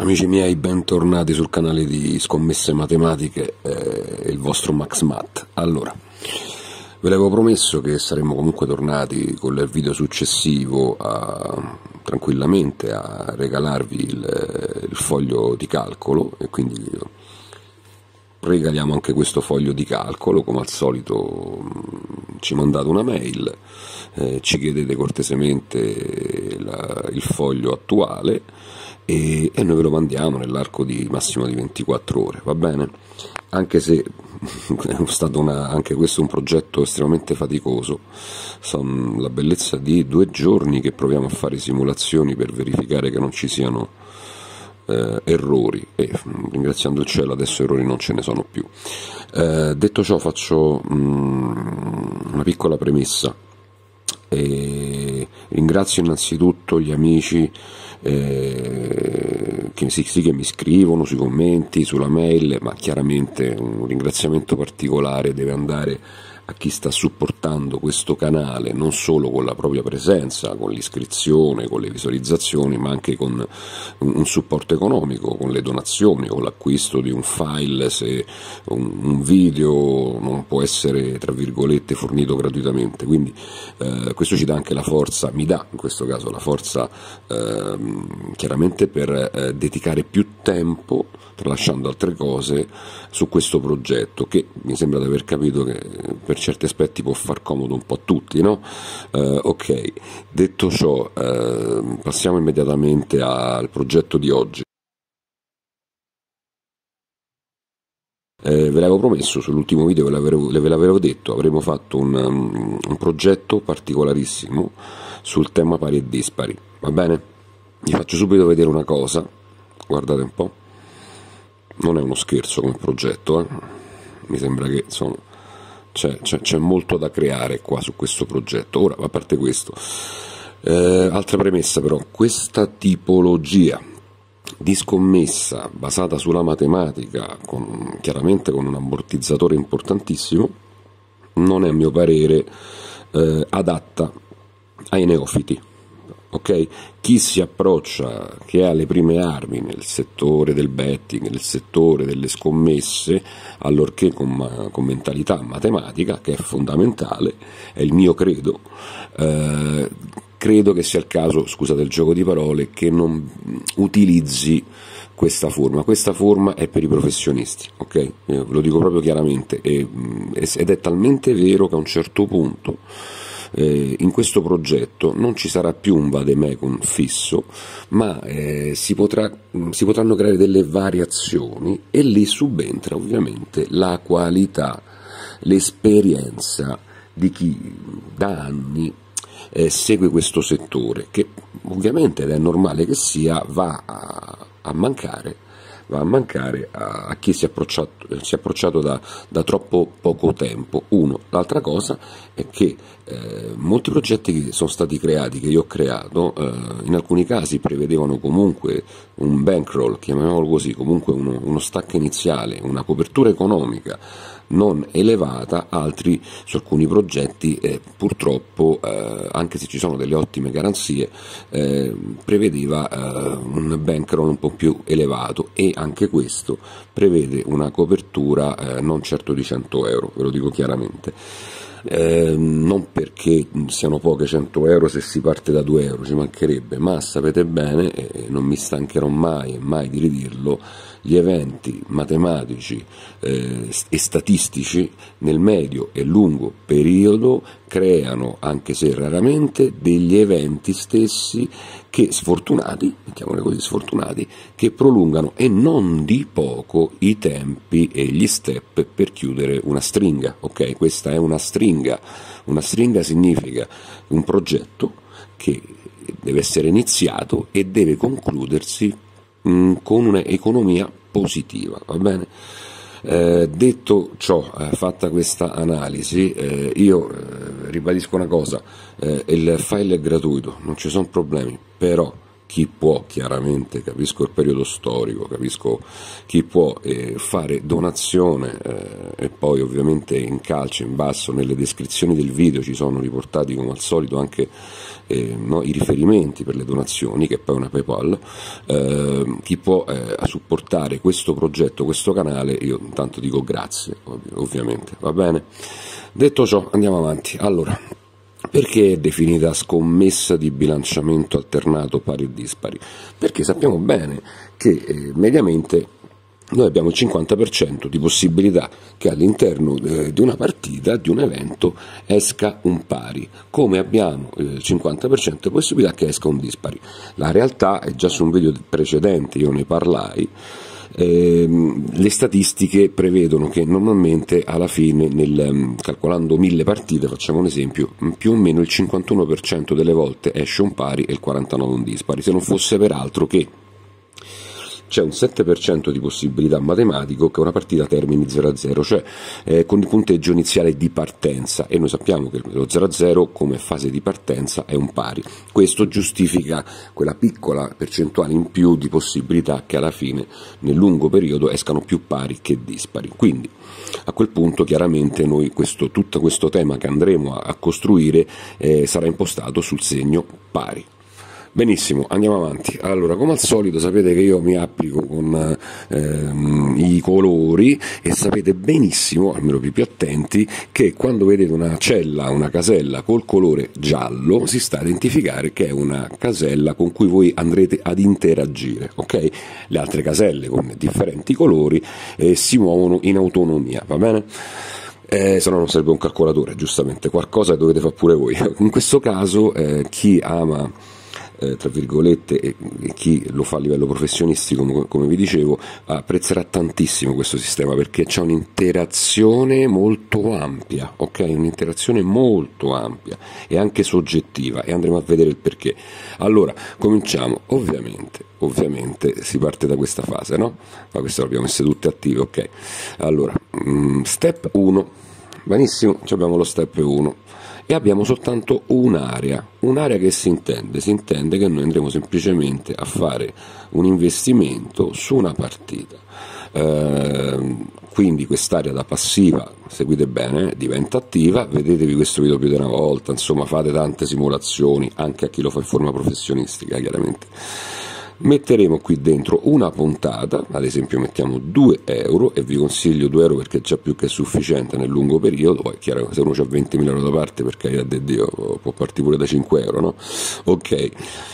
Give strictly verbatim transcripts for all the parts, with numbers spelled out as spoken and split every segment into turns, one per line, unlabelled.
Amici miei, bentornati sul canale di Scommesse Matematiche e eh, il vostro Max Mat. Allora, ve l'avevo promesso che saremmo comunque tornati con il video successivo a, tranquillamente a regalarvi il, il foglio di calcolo, e quindi regaliamo anche questo foglio di calcolo. Come al solito ci mandate una mail, eh, ci chiedete cortesemente la, il foglio attuale e, e noi ve lo mandiamo nell'arco di massimo di ventiquattro ore, va bene? Anche se è stato una, anche questo un progetto estremamente faticoso. Sono la bellezza di due giorni che proviamo a fare simulazioni per verificare che non ci siano eh, errori, e ringraziando il cielo adesso errori non ce ne sono più. Eh, detto ciò, faccio mm, una piccola premessa e ringrazio innanzitutto gli amici eh, che, sì, sì, che mi scrivono sui commenti, sulla mail, ma chiaramente un ringraziamento particolare deve andare a chi sta supportando questo canale, non solo con la propria presenza, con l'iscrizione, con le visualizzazioni, ma anche con un supporto economico, con le donazioni, con l'acquisto di un file se un, un video non può essere, tra virgolette, fornito gratuitamente. Quindi eh, questo ci dà anche la forza, mi dà in questo caso la forza eh, chiaramente per eh, dedicare più tempo, tralasciando altre cose, su questo progetto, che mi sembra di aver capito che per certi aspetti può far comodo un po' a tutti, no? Eh, ok, detto ciò, eh, passiamo immediatamente al progetto di oggi. Eh, ve l'avevo promesso sull'ultimo video, ve l'avevo, ve l'avevo detto, avremmo fatto un, um, un progetto particolarissimo sul tema pari e dispari, va bene? Vi faccio subito vedere una cosa, guardate un po', non è uno scherzo come progetto, eh? Mi sembra che insomma c'è molto da creare qua su questo progetto. Ora, a parte questo, eh, altra premessa però, questa tipologia di scommessa basata sulla matematica, con, chiaramente con un ammortizzatore importantissimo, non è a mio parere eh, adatta ai neofiti. Ok? Chi si approccia, che ha le prime armi nel settore del betting, nel settore delle scommesse, allorché con, con mentalità matematica, che è fondamentale, è il mio credo, eh, credo che sia il caso, scusate il gioco di parole, che non utilizzi questa forma. Questa forma è per i professionisti, ok? Io ve lo dico proprio chiaramente, e, ed è talmente vero che a un certo punto Eh, in questo progetto non ci sarà più un vademecum fisso, ma eh, si, potrà, si potranno creare delle variazioni, e lì subentra ovviamente la qualità, l'esperienza di chi da anni eh, segue questo settore, che ovviamente, ed è normale che sia, va a, a mancare va a mancare a, a chi si è approcciato, si è approcciato da, da troppo poco tempo. Uno. L'altra cosa è che eh, molti progetti che sono stati creati, che io ho creato, eh, in alcuni casi prevedevano comunque un bankroll, chiamiamolo così, comunque uno, uno stack iniziale, una copertura economica non elevata. Altri, su alcuni progetti, eh, purtroppo, eh, anche se ci sono delle ottime garanzie, eh, prevedeva eh, un bankroll un po' più elevato, e anche questo prevede una copertura eh, non certo di cento euro, ve lo dico chiaramente. Eh, non perché siano poche cento euro se si parte da due euro, ci mancherebbe, ma sapete bene, e non mi stancherò mai e mai di ridirlo, gli eventi matematici eh, e statistici nel medio e lungo periodo creano, anche se raramente, degli eventi stessi che sfortunati, mettiamole così, sfortunati, che prolungano e non di poco i tempi e gli step per chiudere una stringa. Ok, questa è una stringa. Una stringa significa un progetto che deve essere iniziato e deve concludersi mh, con un'economia positiva, va bene? Eh, detto ciò, eh, fatta questa analisi, eh, io eh, ribadisco una cosa, eh, il file è gratuito, non ci sono problemi, però chi può, chiaramente, capisco il periodo storico, capisco chi può eh, fare donazione eh, e poi ovviamente in calce, in basso, nelle descrizioni del video ci sono riportati come al solito anche eh, no, i riferimenti per le donazioni, che poi è una PayPal, eh, chi può eh, supportare questo progetto, questo canale, io intanto dico grazie, ov- ovviamente, va bene? Detto ciò, andiamo avanti. Allora, perché è definita scommessa di bilanciamento alternato pari e dispari? Perché sappiamo bene che eh, mediamente noi abbiamo il cinquanta per cento di possibilità che all'interno eh, di una partita, di un evento, esca un pari, come abbiamo il cinquanta per cento di possibilità che esca un dispari. La realtà è già su un video precedente, io ne parlai. Eh, le statistiche prevedono che normalmente alla fine, nel, calcolando mille partite, facciamo un esempio, più o meno il cinquantuno per cento delle volte esce un pari e il quarantanove per cento un dispari, se non fosse peraltro che c'è un sette per cento di possibilità matematico che una partita termini zero a zero, cioè eh, con il punteggio iniziale di partenza, e noi sappiamo che lo zero a zero come fase di partenza è un pari. Questo giustifica quella piccola percentuale in più di possibilità che alla fine nel lungo periodo escano più pari che dispari. Quindi a quel punto chiaramente noi questo, tutto questo tema che andremo a, a costruire eh, sarà impostato sul segno pari. Benissimo, andiamo avanti. Allora, come al solito sapete che io mi applico con ehm, i colori e sapete benissimo, almeno più più attenti, che quando vedete una cella, una casella col colore giallo si sta a identificare che è una casella con cui voi andrete ad interagire, ok? Le altre caselle con differenti colori eh, si muovono in autonomia, va bene? Eh, se no non serve un calcolatore, giustamente, qualcosa dovete fare pure voi. In questo caso eh, chi ama Eh, tra virgolette, e, e chi lo fa a livello professionistico, come, come vi dicevo, apprezzerà tantissimo questo sistema, perché c'è un'interazione molto ampia, ok? Un'interazione molto ampia e anche soggettiva, e andremo a vedere il perché. Allora, cominciamo. Ovviamente, ovviamente si parte da questa fase, no? Ma queste le abbiamo messe tutte attive, ok? Allora, mm, step uno, benissimo, abbiamo lo step uno. E abbiamo soltanto un'area, un'area che si intende, si intende che noi andremo semplicemente a fare un investimento su una partita, eh, quindi quest'area da passiva, seguite bene, diventa attiva, vedetevi questo video più di una volta, insomma fate tante simulazioni, anche a chi lo fa in forma professionistica chiaramente. Metteremo qui dentro una puntata, ad esempio mettiamo due euro, e vi consiglio due euro perché è già più che sufficiente nel lungo periodo. Poi chiaro, se uno ha ventimila euro da parte, per carità di Dio, può partire pure da cinque euro, no? Ok,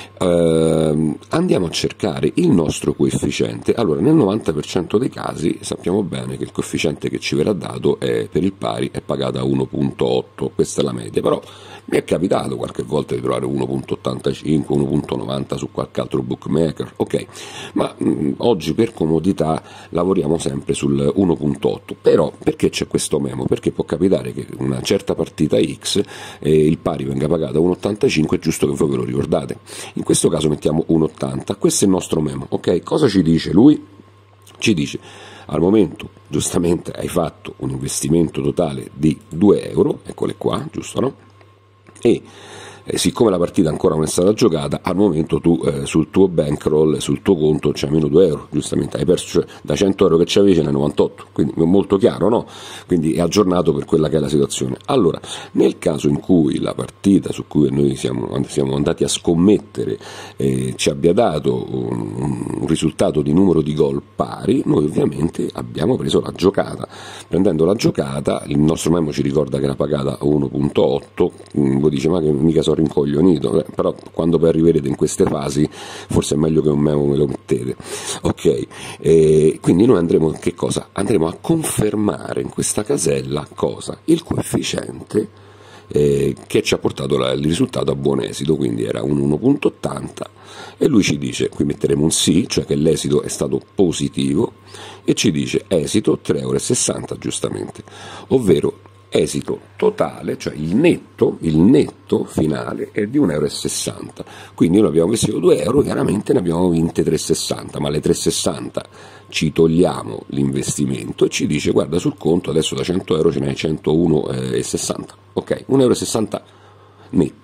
uh, andiamo a cercare il nostro coefficiente. Allora, nel novanta per cento dei casi sappiamo bene che il coefficiente che ci verrà dato è, per il pari è pagata a uno virgola otto, questa è la media, però mi è capitato qualche volta di trovare uno virgola ottantacinque, uno virgola novanta su qualche altro bookmaker, ok, ma mh, oggi per comodità lavoriamo sempre sul uno virgola otto, però perché c'è questo memo? Perché può capitare che una certa partita X eh, il pari venga pagato a uno virgola ottantacinque, è giusto che voi ve lo ricordate, in questo caso mettiamo uno virgola ottanta, questo è il nostro memo, ok, cosa ci dice lui? Ci dice, al momento giustamente hai fatto un investimento totale di due euro, eccole qua, giusto, no? E eh, siccome la partita ancora non è stata giocata, al momento tu eh, sul tuo bankroll, sul tuo conto c'è meno due euro, giustamente hai perso, cioè, da cento euro che c'avevi ce n'è novantotto, quindi è molto chiaro, no? Quindi è aggiornato per quella che è la situazione. Allora, nel caso in cui la partita su cui noi siamo, siamo andati a scommettere eh, ci abbia dato un, un risultato di numero di gol pari, noi ovviamente abbiamo preso la giocata. Prendendo la giocata, il nostro memo ci ricorda che era pagata a uno virgola otto, voi dice ma che mica sono rincoglionito, eh, però quando poi arriverete in queste fasi forse è meglio che un memo me lo mettete, ok? E quindi noi andremo, che cosa? Andremo a confermare in questa casella cosa? Il coefficiente eh, che ci ha portato la, il risultato a buon esito, quindi era un uno virgola ottanta, e lui ci dice, qui metteremo un sì, cioè che l'esito è stato positivo, e ci dice esito tre euro e sessanta giustamente, ovvero esito totale, cioè il netto, il netto finale è di un euro e sessanta, quindi noi abbiamo investito due euro, chiaramente ne abbiamo vinte tre virgola sessanta, ma le tre virgola sessanta ci togliamo l'investimento e ci dice guarda sul conto adesso da cento euro ce n'hai centouno virgola sessanta, ok, un euro e sessanta netto,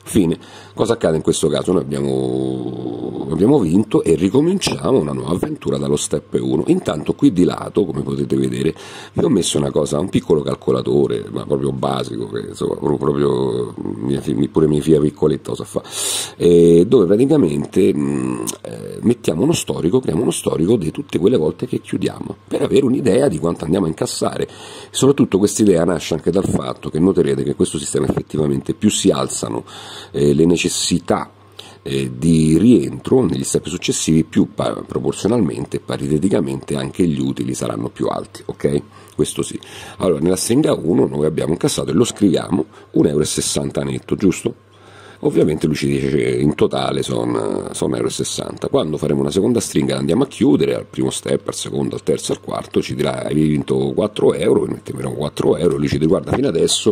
Fine. Cosa accade in questo caso? Noi abbiamo, abbiamo vinto e ricominciamo una nuova avventura dallo step uno. Intanto qui di lato, come potete vedere, vi ho messo una cosa, un piccolo calcolatore, ma proprio basico, che insomma, proprio mia, pure mia figlia piccoletta lo sa fa, eh, dove praticamente mh, eh, mettiamo uno storico, creiamo uno storico di tutte quelle volte che chiudiamo, per avere un'idea di quanto andiamo a incassare. Soprattutto questa idea nasce anche dal fatto che noterete che questo sistema effettivamente più si alzano Eh, le necessità eh, di rientro negli step successivi, più proporzionalmente, pariteticamente anche gli utili saranno più alti, ok? Questo sì. Allora, nella stringa uno noi abbiamo incassato, e lo scriviamo, un euro e sessanta netto, giusto? Ovviamente lui ci dice che in totale sono, sono un euro e sessanta. Quando faremo una seconda stringa andiamo a chiudere, al primo step, al secondo, al terzo, al quarto, ci dirà hai vinto quattro euro, e metteremo quattro euro, lui ci dice guarda fino adesso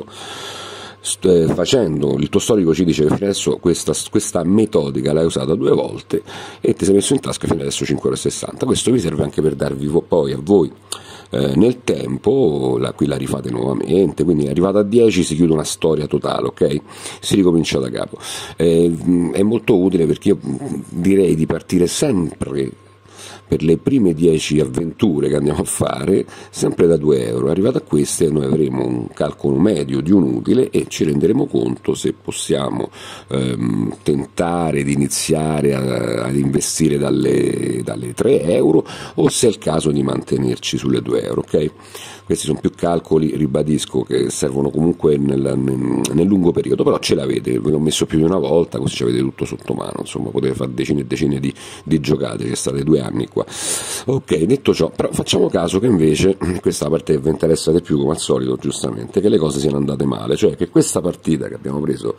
facendo il tuo storico ci dice che fino adesso questa, questa metodica l'hai usata due volte e ti sei messo in tasca fino adesso cinque euro e sessanta. Questo vi serve anche per darvi poi a voi eh, nel tempo, la, qui la rifate nuovamente, quindi arrivata a dieci si chiude una storia totale, ok? Si ricomincia da capo. Eh, è molto utile perché io direi di partire sempre per le prime dieci avventure che andiamo a fare sempre da due euro. Arrivato a queste noi avremo un calcolo medio di un utile e ci renderemo conto se possiamo ehm, tentare di iniziare a, ad investire dalle, dalle tre euro o se è il caso di mantenerci sulle due euro, ok? Questi sono più calcoli, ribadisco, che servono comunque nel, nel, nel lungo periodo, però ce l'avete, ve l'ho messo più di una volta, così avete tutto sotto mano, insomma potete fare decine e decine di, di giocate, ci state due anni qua. Ok, detto ciò, però facciamo caso che invece, questa è la parte che vi interessa di più come al solito, giustamente, che le cose siano andate male, cioè che questa partita che abbiamo preso,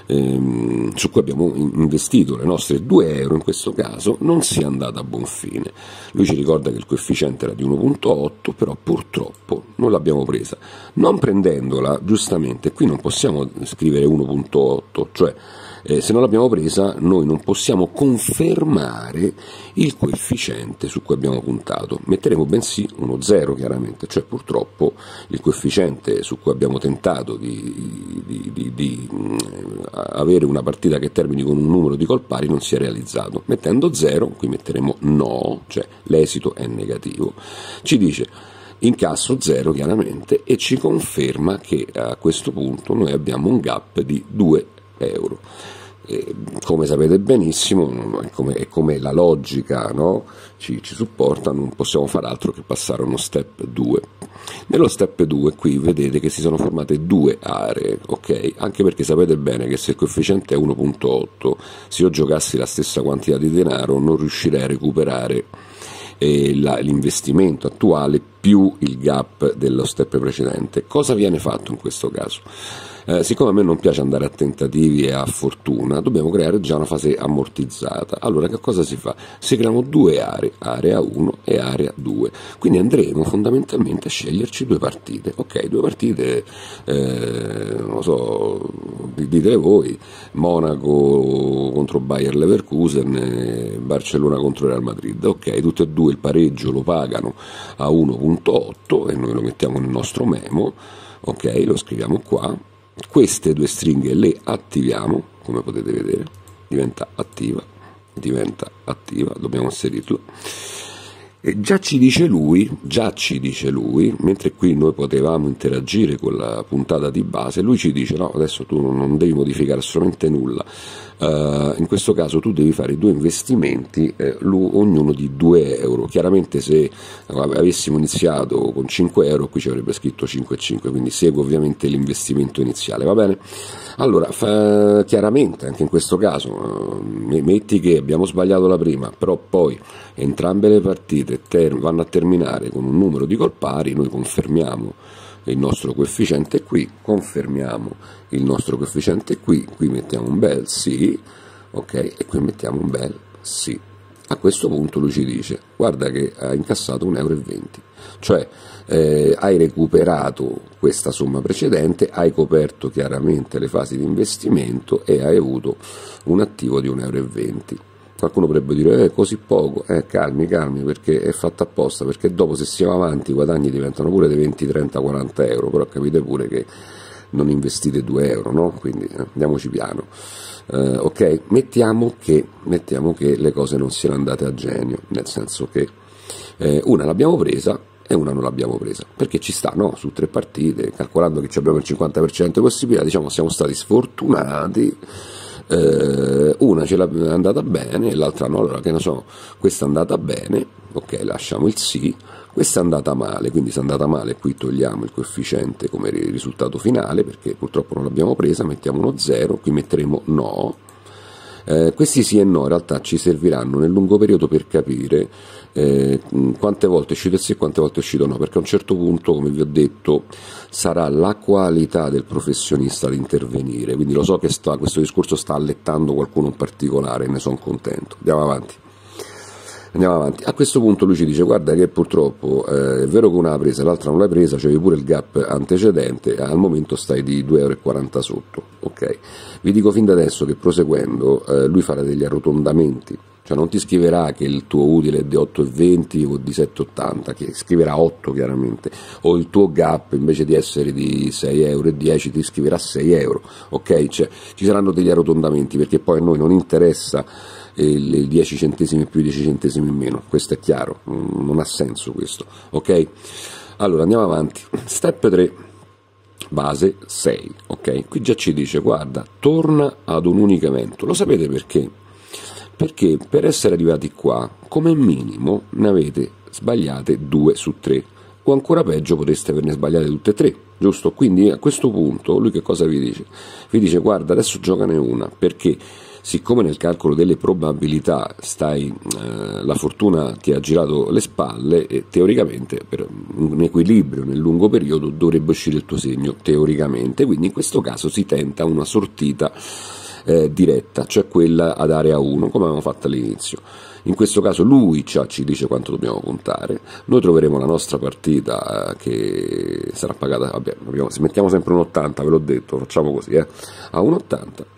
ehm, su cui abbiamo investito le nostre due euro in questo caso, non sia andata a buon fine. Lui ci ricorda che il coefficiente era di uno virgola otto, però purtroppo non l'abbiamo presa. Non prendendola, giustamente, qui non possiamo scrivere uno virgola otto, cioè eh, se non l'abbiamo presa noi non possiamo confermare il coefficiente su cui abbiamo puntato, metteremo bensì uno zero chiaramente, cioè purtroppo il coefficiente su cui abbiamo tentato di, di, di, di mh, avere una partita che termini con un numero di colpari non si è realizzato. Mettendo zero, qui metteremo no, cioè l'esito è negativo, ci dice incasso zero chiaramente e ci conferma che a questo punto noi abbiamo un gap di due euro. E, come sapete benissimo, è come, è come la logica, no? ci, ci supporta, non possiamo fare altro che passare a uno step due. Nello step due qui vedete che si sono formate due aree, ok? Anche perché sapete bene che se il coefficiente è uno virgola otto, se io giocassi la stessa quantità di denaro non riuscirei a recuperare l'investimento attuale più il gap dello step precedente. Cosa viene fatto in questo caso? Eh, siccome a me non piace andare a tentativi e a fortuna, dobbiamo creare già una fase ammortizzata. Allora che cosa si fa? Si creano due aree, area uno e area due, quindi andremo fondamentalmente a sceglierci due partite, ok? Due partite, eh, non lo so, ditele voi, Monaco contro Bayer Leverkusen e Barcellona contro Real Madrid, ok? Tutte e due il pareggio lo pagano a uno virgola otto e noi lo mettiamo nel nostro memo, ok? Lo scriviamo qua. Queste due stringhe le attiviamo, come potete vedere, diventa attiva, diventa attiva, dobbiamo inserirlo. E già ci dice lui, già ci dice lui, mentre qui noi potevamo interagire con la puntata di base, lui ci dice no, adesso tu non devi modificare assolutamente nulla, uh, in questo caso tu devi fare due investimenti, eh, ognuno di due euro, chiaramente se avessimo iniziato con cinque euro qui ci avrebbe scritto cinque e cinque, quindi segue ovviamente l'investimento iniziale, va bene? Allora, fa, chiaramente anche in questo caso, uh, metti che abbiamo sbagliato la prima, però poi entrambe le partite ter- vanno a terminare con un numero di gol pari, noi confermiamo il nostro coefficiente qui, confermiamo il nostro coefficiente qui, qui mettiamo un bel sì, ok, e qui mettiamo un bel sì. A questo punto lui ci dice, guarda che ha incassato un euro e venti, cioè eh, hai recuperato questa somma precedente, hai coperto chiaramente le fasi di investimento e hai avuto un attivo di un euro e venti. Qualcuno potrebbe dire, eh, così poco, eh, calmi, calmi, perché è fatto apposta, perché dopo se si va avanti i guadagni diventano pure di venti, trenta, quaranta euro, però capite pure che non investite due euro, no? Quindi eh, andiamoci piano. Uh, ok, mettiamo che, mettiamo che le cose non siano andate a genio, nel senso che eh, una l'abbiamo presa e una non l'abbiamo presa, perché ci sta, no? Su tre partite, calcolando che abbiamo il cinquanta per cento di possibilità, diciamo siamo stati sfortunati, eh, una ce l'è andata bene e l'altra no, allora che ne so, questa è andata bene, ok, lasciamo il sì, questa è andata male, quindi se è andata male qui togliamo il coefficiente come risultato finale, perché purtroppo non l'abbiamo presa, mettiamo uno zero, qui metteremo no. Eh, questi sì e no in realtà ci serviranno nel lungo periodo per capire eh, quante volte è uscito il sì e quante volte è uscito no, perché a un certo punto, come vi ho detto, sarà la qualità del professionista ad intervenire, quindi lo so che sta, questo discorso sta allettando qualcuno in particolare, ne sono contento. Andiamo avanti. Andiamo avanti. A questo punto lui ci dice: guarda che purtroppo eh, è vero che una l'ha presa e l'altra non l'hai presa, c'avevi pure il gap antecedente, al momento stai di due euro e quaranta sotto. Ok, vi dico fin da adesso che proseguendo eh, lui farà degli arrotondamenti, cioè non ti scriverà che il tuo utile è di otto e venti o di sette e ottanta, che scriverà otto chiaramente, o il tuo gap invece di essere di sei euro e dieci ti scriverà sei euro. Ok, cioè ci saranno degli arrotondamenti, perché poi a noi non interessa il dieci centesimi più, dieci centesimi in meno, questo è chiaro, non ha senso questo. Ok, allora andiamo avanti. Step tre, base sei. Ok, qui già ci dice: guarda, torna ad un unico evento. Lo sapete perché? Perché per essere arrivati qua come minimo ne avete sbagliate due su tre, o ancora peggio potreste averne sbagliate tutte e tre, giusto? Quindi a questo punto lui che cosa vi dice? Vi dice: guarda, adesso giocane una, perché siccome nel calcolo delle probabilità stai, eh, la fortuna ti ha girato le spalle, e teoricamente per un equilibrio nel lungo periodo dovrebbe uscire il tuo segno, teoricamente, quindi in questo caso si tenta una sortita eh, diretta, cioè quella ad area uno, come avevamo fatto all'inizio. In questo caso lui già ci dice quanto dobbiamo puntare, noi troveremo la nostra partita eh, che sarà pagata, vabbè, abbiamo, se mettiamo sempre un ottanta, ve l'ho detto, facciamo così, eh, a un ottanta.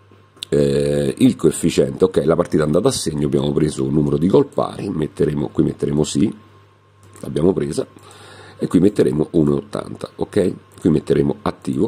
Eh, il coefficiente, ok, la partita è andata a segno, abbiamo preso un numero di gol pari, metteremo, qui metteremo sì, l'abbiamo presa, e qui metteremo uno virgola ottanta, ok, qui metteremo attivo,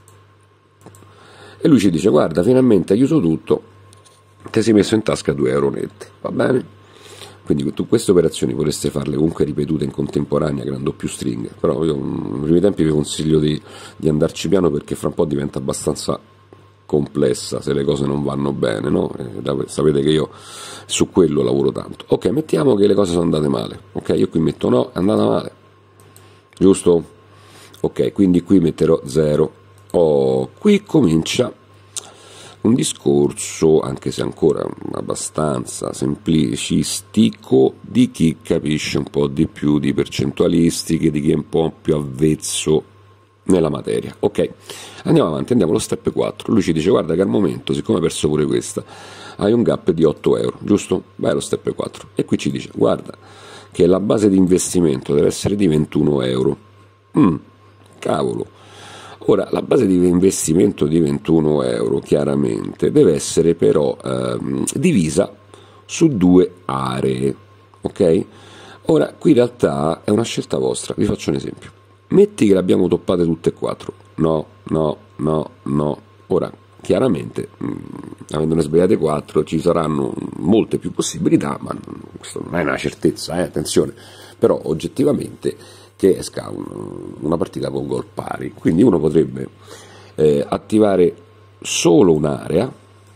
e lui ci dice: guarda, finalmente hai chiuso tutto, ti sei messo in tasca due euro netti, va bene? Quindi tu queste operazioni potreste farle comunque ripetute in contemporanea, creando più stringhe, però io nei primi tempi vi consiglio di, di andarci piano, perché fra un po' diventa abbastanza complessa se le cose non vanno bene, no? Eh, sapete che io su quello lavoro tanto. Ok, mettiamo che le cose sono andate male, ok, io qui metto no, è andata male, giusto? Ok, quindi qui metterò zero. Oh, qui comincia un discorso, anche se ancora abbastanza semplicistico, di chi capisce un po' di più di percentualistiche, di chi è un po' più avvezzo nella materia. Ok, andiamo avanti, andiamo allo step quattro. Lui ci dice: guarda che al momento, siccome hai perso pure questa, hai un gap di otto euro, giusto? Vai allo step quattro, e qui ci dice: guarda che la base di investimento deve essere di ventuno euro. Mm, cavolo. Ora, la base di investimento di ventuno euro chiaramente deve essere però ehm, divisa su due aree, ok? Ora, qui in realtà è una scelta vostra, vi faccio un esempio. Metti che le abbiamo toppate tutte e quattro, no, no, no, no. Ora, chiaramente, mh, avendone sbagliate quattro, ci saranno molte più possibilità, ma questo non è una certezza, eh, attenzione, però oggettivamente che esca un, una partita con gol pari, quindi uno potrebbe eh, attivare solo un'area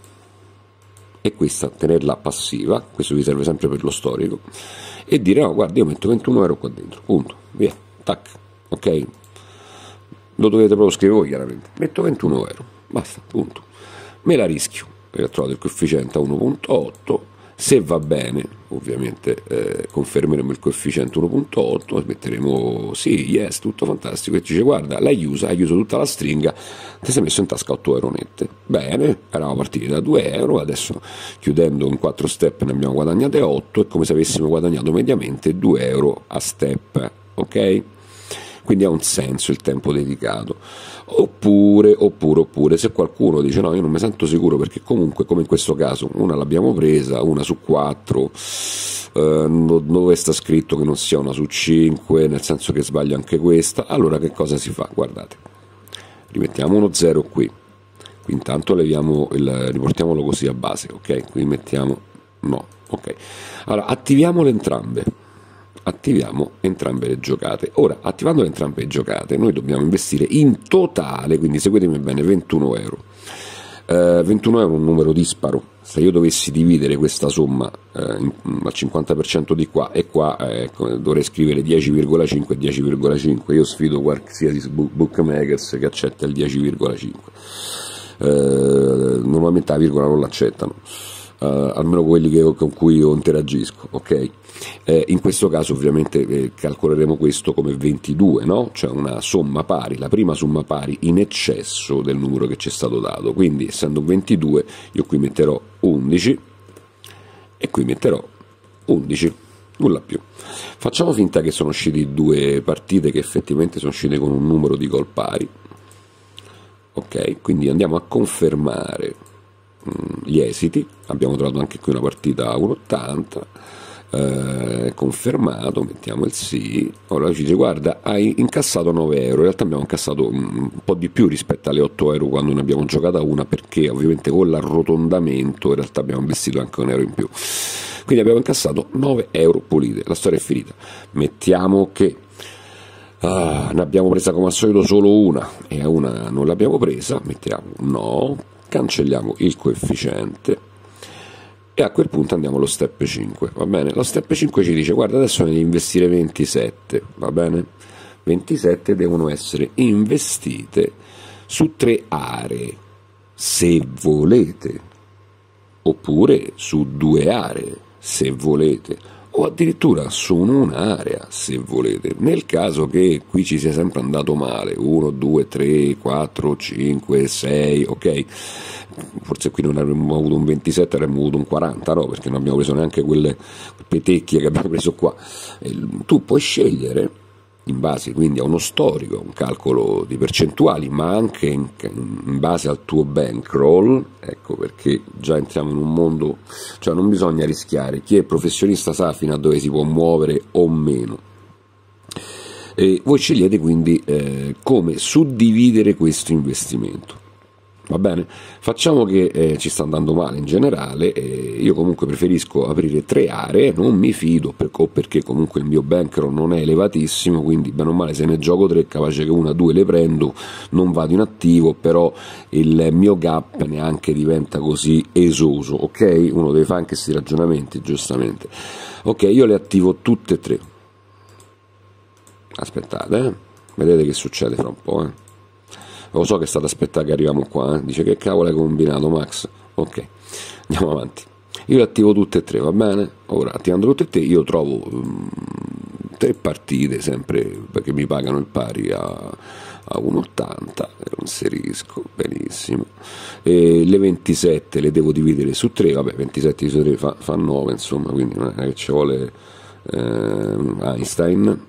e questa tenerla passiva, questo vi serve sempre per lo storico, e dire: no, guarda, io metto ventuno euro qua dentro, punto, via, tac. Ok, lo dovete proprio scrivere voi chiaramente, metto ventuno euro, basta, punto, me la rischio, perché ho trovato il coefficiente a uno virgola otto, se va bene ovviamente eh, confermeremo il coefficiente uno virgola otto, metteremo sì, yes, tutto fantastico, e ci dice: guarda, l'hai chiusa, hai chiuso tutta la stringa, ti sei messo in tasca otto euro nette, bene, eravamo partiti da due euro, adesso chiudendo in quattro step ne abbiamo guadagnate otto, è come se avessimo guadagnato mediamente due euro a step, ok? Quindi ha un senso il tempo dedicato. Oppure, oppure, oppure, se qualcuno dice: no, io non mi sento sicuro, perché comunque, come in questo caso, una l'abbiamo presa, una su quattro, eh, dove sta scritto che non sia una su cinque, nel senso che sbaglio anche questa, allora che cosa si fa? Guardate, rimettiamo uno zero qui, qui intanto leviamo il, riportiamolo così a base, ok, qui mettiamo no, ok, allora attiviamole entrambe, attiviamo entrambe le giocate. Ora, attivando entrambe le giocate, noi dobbiamo investire in totale, quindi seguitemi bene, ventuno euro. Uh, ventuno euro è un numero disparo. Se io dovessi dividere questa somma eh, in, al cinquanta per cento di qua e qua, eh, dovrei scrivere dieci virgola cinque e dieci virgola cinque. Io sfido qualsiasi bookmakers che accetta il dieci virgola cinque. Uh, normalmente la virgola non l'accettano. Uh, almeno quelli che, con cui io interagisco, ok? Eh, in questo caso ovviamente eh, calcoleremo questo come ventidue, no? Cioè una somma pari, la prima somma pari in eccesso del numero che ci è stato dato, quindi essendo ventidue io qui metterò undici e qui metterò undici, nulla più. Facciamo finta che sono uscite due partite che effettivamente sono uscite con un numero di gol pari, ok? Quindi andiamo a confermare gli esiti, abbiamo trovato anche qui una partita a uno virgola ottanta, eh, confermato, mettiamo il sì, ora ci dice guarda hai incassato nove euro, in realtà abbiamo incassato un po' di più rispetto alle otto euro quando ne abbiamo giocata una, perché ovviamente con l'arrotondamento in realtà abbiamo investito anche un euro in più, quindi abbiamo incassato nove euro pulite, la storia è finita. Mettiamo che ah, ne abbiamo presa come al solito solo una e a una non l'abbiamo presa, mettiamo no, cancelliamo il coefficiente e a quel punto andiamo allo step cinque, va bene? Lo step cinque ci dice guarda adesso devi investire ventisette, va bene? ventisette devono essere investite su tre aree se volete, oppure su due aree se volete, o addirittura su un'area se volete, nel caso che qui ci sia sempre andato male, uno, due, tre, quattro, cinque, sei, ok, forse qui non avremmo avuto un ventisette, avremmo avuto un quaranta, no, perché non abbiamo preso neanche quelle petecchie che abbiamo preso qua. E tu puoi scegliere in base quindi a uno storico, un calcolo di percentuali, ma anche in, in base al tuo bankroll, ecco perché già entriamo in un mondo, cioè non bisogna rischiare, chi è professionista sa fino a dove si può muovere o meno. E voi scegliete quindi eh, come suddividere questo investimento. Va bene? Facciamo che eh, ci sta andando male in generale, eh, io comunque preferisco aprire tre aree, non mi fido per, perché comunque il mio bankroll non è elevatissimo, quindi bene o male se ne gioco tre, capace che una, due le prendo, non vado in attivo, però il mio gap neanche diventa così esoso, ok? Uno deve fare anche questi ragionamenti, giustamente. Ok, io le attivo tutte e tre. Aspettate, eh? Vedete che succede fra un po', eh? Lo so che state aspettando che arriviamo qua, eh? Dice che cavolo hai combinato Max? Ok, andiamo avanti. Io le attivo tutte e tre, va bene? Ora, attivando tutte e tre, io trovo um, tre partite sempre perché mi pagano il pari a, a uno virgola ottanta, lo inserisco, benissimo. E le ventisette le devo dividere su tre, vabbè, ventisette su tre fa, fa nove, insomma, quindi non è che ci vuole eh, Einstein,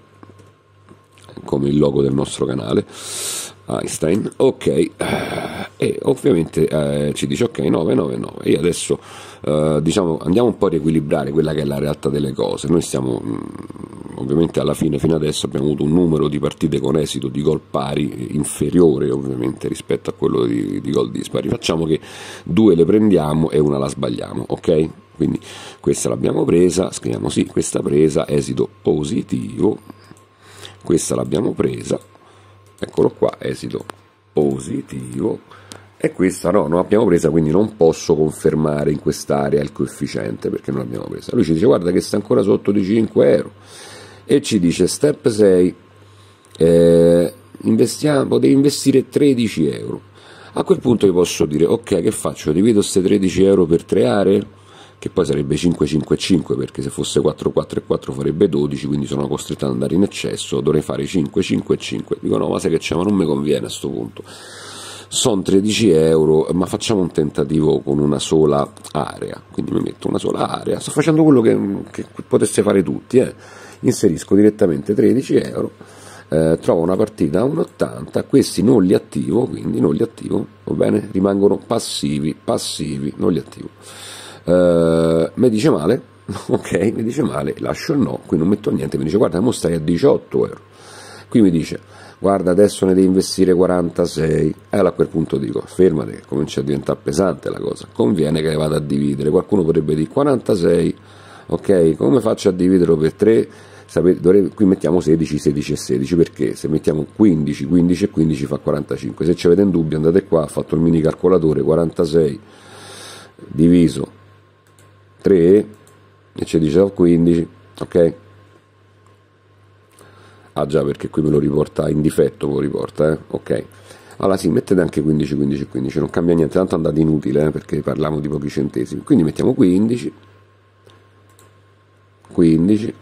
come il logo del nostro canale. Einstein, ok, e ovviamente eh, ci dice ok nove nove nove. Io adesso eh, diciamo andiamo un po' a riequilibrare quella che è la realtà delle cose. Noi stiamo mh, ovviamente alla fine, fino adesso abbiamo avuto un numero di partite con esito di gol pari inferiore ovviamente rispetto a quello di, di gol dispari. Facciamo che due le prendiamo e una la sbagliamo, ok? Quindi questa l'abbiamo presa, scriviamo sì, questa presa, esito positivo, questa l'abbiamo presa, eccolo qua, esito positivo, e questa no, non l'abbiamo presa, quindi non posso confermare in quest'area il coefficiente perché non l'abbiamo presa. Lui ci dice guarda che sta ancora sotto di cinque euro e ci dice step sei, eh, investiamo, devi investire tredici euro. A quel punto io posso dire ok, che faccio? Divido queste tredici euro per tre aree, che poi sarebbe cinque cinque cinque, perché se fosse quattro quattro e quattro farebbe dodici, quindi sono costretto ad andare in eccesso, dovrei fare cinque cinque cinque. Dico no, ma sai che c'è, ma non mi conviene a sto punto. Sono tredici euro, ma facciamo un tentativo con una sola area, quindi mi metto una sola area, sto facendo quello che, che poteste fare tutti, eh. Inserisco direttamente tredici euro, eh, trovo una partita a uno virgola ottanta, questi non li attivo, quindi non li attivo, va bene? Rimangono passivi, passivi, non li attivo. Uh, mi dice male, ok, mi dice male, lascio il no, qui non metto niente, mi dice guarda, mo stai a diciotto euro, Qui mi dice guarda adesso ne devi investire quarantasei, e allora a quel punto dico fermate, comincia a diventare pesante la cosa, conviene che vada a dividere. Qualcuno potrebbe dire quarantasei, ok, come faccio a dividerlo per tre? Sapete, dovrei, qui mettiamo sedici, sedici e sedici, perché se mettiamo quindici, quindici e quindici fa quarantacinque. Se ci avete in dubbio andate qua, ho fatto il mini calcolatore, quarantasei diviso tre e ci dice quindici, ok? Ah già, perché qui me lo riporta in difetto, me lo riporta, eh? Ok. Allora sì, mettete anche quindici, quindici, quindici, non cambia niente, tanto andate inutile, eh, perché parliamo di pochi centesimi. Quindi mettiamo quindici, quindici,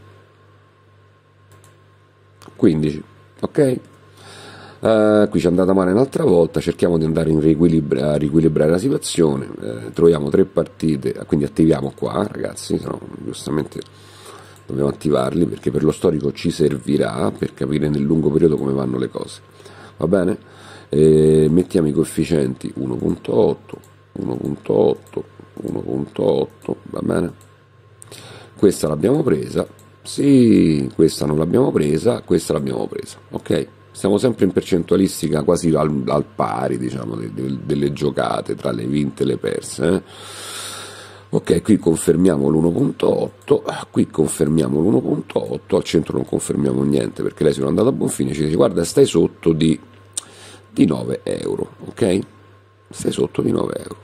quindici, ok? Uh, qui ci è andata male un'altra volta, cerchiamo di andare in riequilibra, a riequilibrare la situazione, uh, troviamo tre partite, quindi attiviamo qua ragazzi, no, giustamente dobbiamo attivarli perché per lo storico ci servirà per capire nel lungo periodo come vanno le cose, va bene? E mettiamo i coefficienti uno virgola otto, uno virgola otto, uno virgola otto, va bene? Questa l'abbiamo presa, sì, questa non l'abbiamo presa, questa l'abbiamo presa, ok? Siamo sempre in percentualistica quasi al, al pari, diciamo, de, de, delle giocate tra le vinte e le perse. Eh? Ok, qui confermiamo l'uno virgola otto, qui confermiamo l'uno virgola otto, al centro non confermiamo niente perché lei se non è andata a buon fine, ci dice guarda stai sotto di, di nove euro, ok? Stai sotto di nove euro.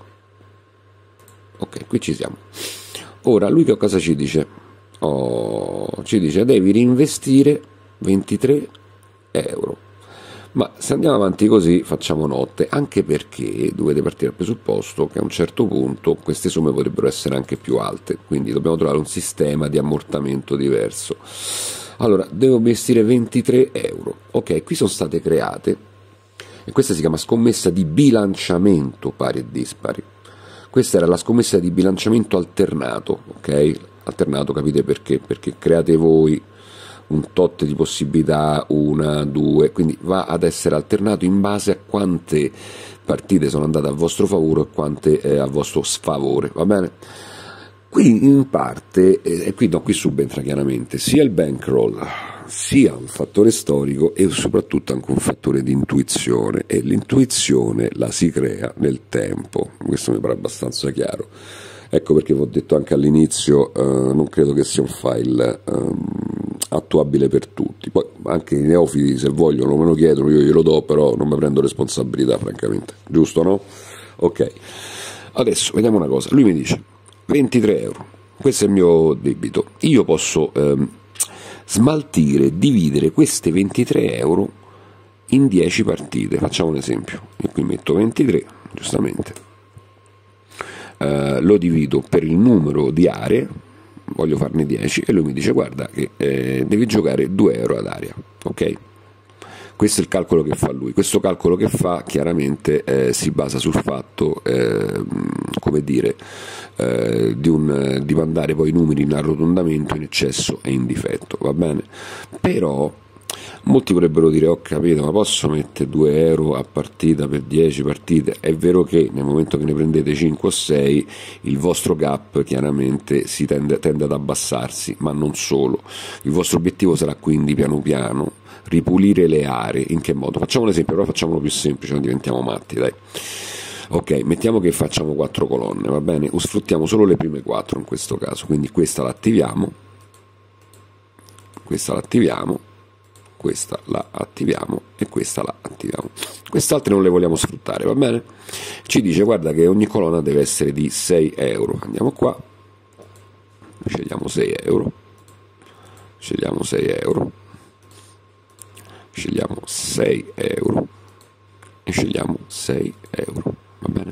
Ok, qui ci siamo. Ora lui che cosa ci dice? Oh, ci dice devi reinvestire ventitré euro. Ma se andiamo avanti così facciamo notte, anche perché dovete partire dal presupposto che a un certo punto queste somme potrebbero essere anche più alte, quindi dobbiamo trovare un sistema di ammortamento diverso. Allora, devo investire ventitré euro, ok, qui sono state create, e questa si chiama scommessa di bilanciamento pari e dispari. Questa era la scommessa di bilanciamento alternato, ok? Alternato capite perché? Perché create voi un tot di possibilità, una, due, quindi va ad essere alternato in base a quante partite sono andate a vostro favore e quante eh, a vostro sfavore, va bene? Qui in parte, e eh, qui, no, qui subentra chiaramente sia il bankroll, sia un fattore storico e soprattutto anche un fattore di intuizione, e l'intuizione la si crea nel tempo, questo mi pare abbastanza chiaro. Ecco perché vi ho detto anche all'inizio, eh, non credo che sia un file um, attuabile per tutti, poi anche i neofiti se vogliono me lo chiedono, io glielo do, però non mi prendo responsabilità francamente, giusto no? Ok, adesso vediamo una cosa, lui mi dice ventitré euro, questo è il mio debito, io posso ehm, smaltire, dividere queste ventitré euro in dieci partite, facciamo un esempio, io qui metto ventitré, giustamente, Uh, lo divido per il numero di aree, voglio farne dieci, e lui mi dice guarda che eh, devi giocare due euro ad area, ok? Questo è il calcolo che fa lui. Questo calcolo che fa chiaramente eh, si basa sul fatto, eh, come dire, eh, di, un, di mandare poi i numeri in arrotondamento, in eccesso e in difetto, va bene? Però molti potrebbero dire ho capito, ma posso mettere due euro a partita per dieci partite? È vero che nel momento che ne prendete cinque o sei il vostro gap chiaramente si tende, tende ad abbassarsi, ma non solo, il vostro obiettivo sarà quindi piano piano ripulire le aree. In che modo? Facciamo un esempio, però facciamolo più semplice, non diventiamo matti, dai. Ok, mettiamo che facciamo quattro colonne, va bene? O sfruttiamo solo le prime quattro in questo caso, quindi questa la attiviamo, questa la attiviamo, questa la attiviamo e questa la attiviamo. Quest'altre non le vogliamo sfruttare, va bene? Ci dice guarda che ogni colonna deve essere di sei euro. Andiamo qua, scegliamo sei euro, scegliamo sei euro, scegliamo sei euro e scegliamo sei euro, va bene?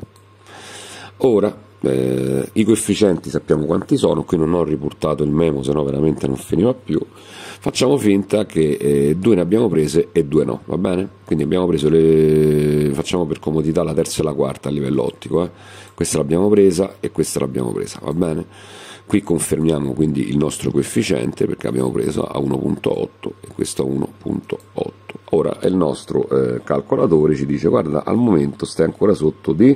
Ora eh, i coefficienti sappiamo quanti sono, qui non ho riportato il memo, se no veramente non finiva più. Facciamo finta che eh, due ne abbiamo prese e due no, va bene? Quindi abbiamo preso le, facciamo per comodità la terza e la quarta a livello ottico, eh? Questa l'abbiamo presa e questa l'abbiamo presa, va bene? Qui confermiamo quindi il nostro coefficiente perché abbiamo preso a uno virgola otto e questo a uno virgola otto. Ora il nostro eh, calcolatore ci dice guarda al momento stai ancora sotto di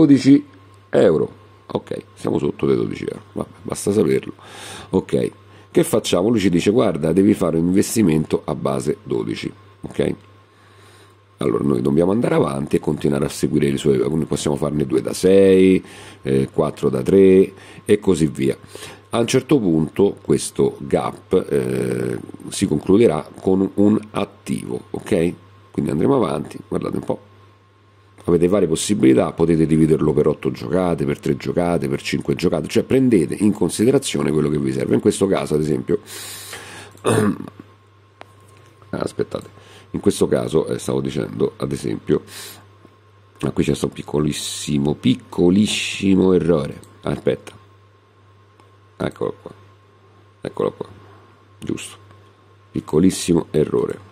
dodici euro, ok, siamo sotto dei dodici euro, vabbè, basta saperlo. Ok, Che facciamo? Lui ci dice guarda, devi fare un investimento a base dodici, ok? Allora noi dobbiamo andare avanti e continuare a seguire i suoi, quindi possiamo farne due da sei, eh, quattro da tre e così via. A un certo punto questo gap eh, si concluderà con un attivo, ok? Quindi andremo avanti, guardate un po'. Avete varie possibilità, potete dividerlo per otto giocate, per tre giocate, per cinque giocate, cioè prendete in considerazione quello che vi serve. In questo caso, ad esempio, aspettate, in questo caso eh, stavo dicendo, ad esempio, ah, qui c'è stato un piccolissimo, piccolissimo errore. Aspetta, eccolo qua, eccolo qua, giusto, piccolissimo errore.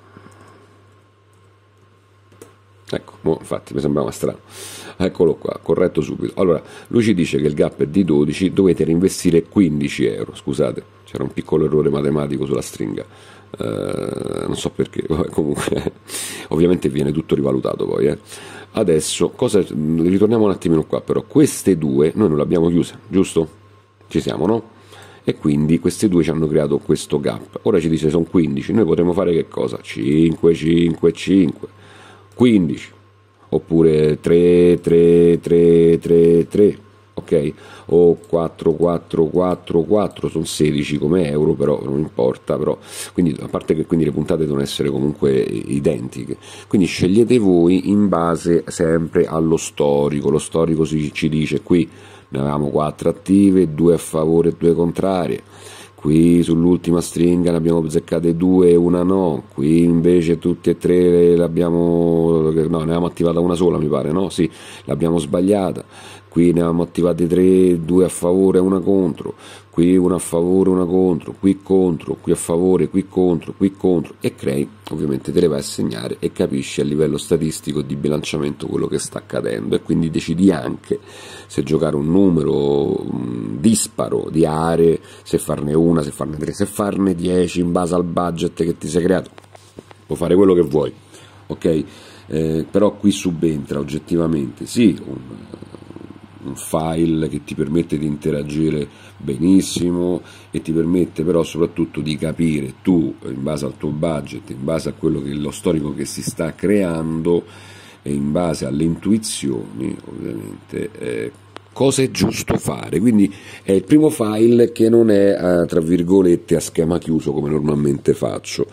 Ecco, mo, infatti mi sembrava strano. Eccolo qua, corretto subito. Allora, lui ci dice che il gap è di dodici, dovete reinvestire quindici euro. Scusate, c'era un piccolo errore matematico sulla stringa. Eh, non so perché, comunque, ovviamente viene tutto rivalutato poi. Eh. Adesso, cosa, ritorniamo un attimino qua, però queste due noi non le abbiamo chiuse, giusto? Ci siamo, no? E quindi queste due ci hanno creato questo gap. Ora ci dice sono quindici, noi potremmo fare che cosa? cinque, cinque, cinque. quindici oppure tre, tre, tre, tre, tre, ok? O quattro, quattro, quattro, quattro, sono sedici come euro, però non importa, però, quindi, a parte che quindi le puntate devono essere comunque identiche, quindi scegliete voi in base sempre allo storico. Lo storico si, ci dice qui ne avevamo quattro attive, due a favore e due contrarie. Qui sull'ultima stringa ne abbiamo azzeccate due e una no, qui invece tutte e tre l'abbiamo, no, ne avevamo attivata una sola mi pare, no? Sì, l'abbiamo sbagliata, qui ne avevamo attivate tre, due a favore e una contro, qui una a favore e una contro, qui contro, qui a favore, qui contro, qui contro, e crei, ovviamente te le vai a segnare e capisci a livello statistico di bilanciamento quello che sta accadendo, e quindi decidi anche se giocare un numero mh, disparo di aree, se farne una, se farne tre, se farne dieci in base al budget che ti sei creato. Puoi fare quello che vuoi, ok? Eh, però qui subentra oggettivamente sì un, un file che ti permette di interagire benissimo e ti permette però soprattutto di capire tu, in base al tuo budget, in base a quello che è lo storico che si sta creando e in base alle intuizioni, ovviamente, eh, cosa è giusto fare. Quindi è il primo file che non è eh, tra virgolette a schema chiuso come normalmente faccio.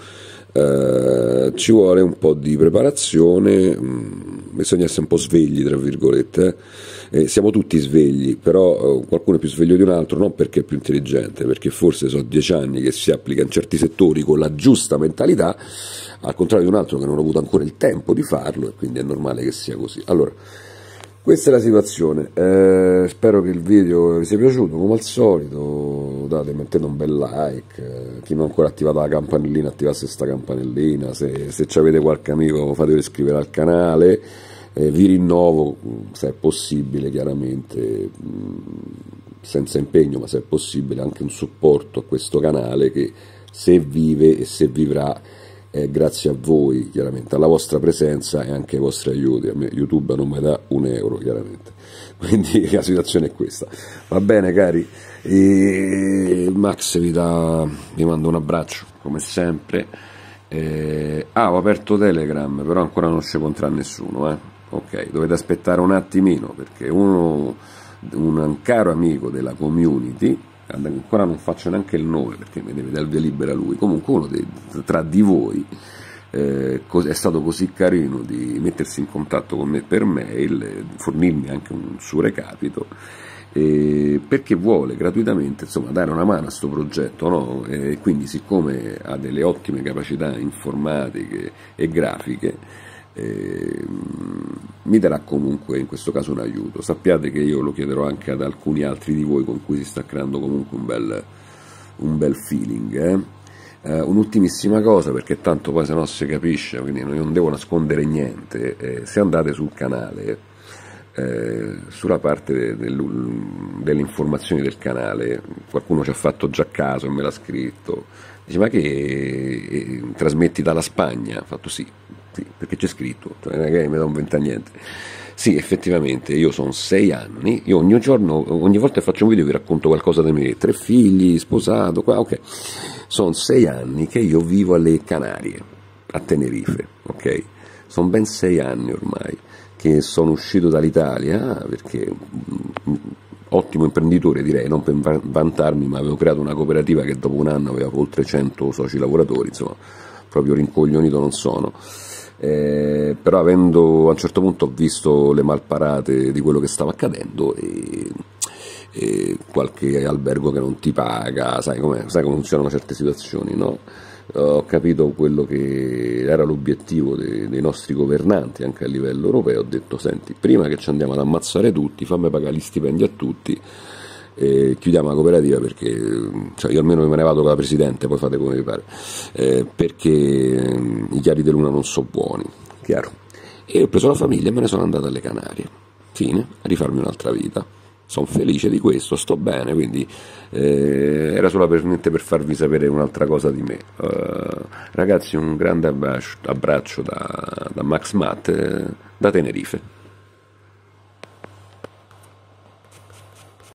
Uh, ci vuole un po' di preparazione, mh, bisogna essere un po' svegli tra virgolette, eh. Eh, siamo tutti svegli, però uh, qualcuno è più sveglio di un altro, non perché è più intelligente, perché forse sono dieci anni che si applica in certi settori con la giusta mentalità, al contrario di un altro che non ha avuto ancora il tempo di farlo, e quindi è normale che sia così. Allora, questa è la situazione, eh, spero che il video vi sia piaciuto, come al solito date, mettete un bel like, eh, chi non ha ancora attivato la campanellina attivasse questa campanellina, se, se avete qualche amico fatelo iscrivere al canale, eh, vi rinnovo se è possibile chiaramente, mh, senza impegno, ma se è possibile anche un supporto a questo canale che se vive e se vivrà Eh, grazie a voi, chiaramente, alla vostra presenza e anche ai vostri aiuti. A me YouTube non mi dà un euro, chiaramente, quindi la situazione è questa. Va bene cari, e Max vi, dà, vi mando un abbraccio come sempre. Eh, ah, ho aperto Telegram, però ancora non ci potrà nessuno, eh? Ok, dovete aspettare un attimino, perché uno, un caro amico della community, ancora non faccio neanche il nome perché mi deve dare il via libera lui, comunque uno dei, tra di voi eh, è stato così carino di mettersi in contatto con me per mail, eh, fornirmi anche un suo recapito, eh, perché vuole gratuitamente, insomma, dare una mano a questo progetto, no? E quindi, siccome ha delle ottime capacità informatiche e grafiche, Eh, mi darà comunque in questo caso un aiuto. Sappiate che io lo chiederò anche ad alcuni altri di voi con cui si sta creando comunque un bel, un bel feeling, eh? Eh, un'ultimissima cosa, perché tanto poi se no si capisce, quindi non devo nascondere niente, eh, se andate sul canale, eh, sulla parte de, de, delle informazioni del canale, qualcuno ci ha fatto già caso e me l'ha scritto, dice ma che eh, trasmetti dalla Spagna? Ho fatto sì, sì, perché c'è scritto, non è che mi da un venta niente. Sì, effettivamente, io sono sei anni, io ogni giorno, ogni volta che faccio un video vi racconto qualcosa di me, tre figli, sposato, qua, ok. Sono sei anni che io vivo alle Canarie, a Tenerife, ok? Sono ben sei anni ormai che sono uscito dall'Italia, perché mm, ottimo imprenditore direi, non per va- vantarmi, ma avevo creato una cooperativa che dopo un anno aveva oltre cento soci lavoratori, insomma, proprio rincoglionito non sono. Eh, però avendo a un certo punto ho visto le malparate di quello che stava accadendo e, e qualche albergo che non ti paga, sai come, sai come funzionano certe situazioni, no? Ho capito quello che era l'obiettivo dei, dei nostri governanti anche a livello europeo, ho detto senti, prima che ci andiamo ad ammazzare tutti, fammi pagare gli stipendi a tutti e chiudiamo la cooperativa perché, cioè io almeno me ne vado con la presidente, poi fate come vi pare, eh, perché eh, i chiari di luna non sono buoni, chiaro. E ho preso la famiglia e me ne sono andato alle Canarie, fine, a rifarmi un'altra vita. Sono felice di questo, sto bene, quindi eh, era solamente per farvi sapere un'altra cosa di me. Uh, ragazzi, un grande abbraccio, abbraccio da, da Max Matt, eh, da Tenerife.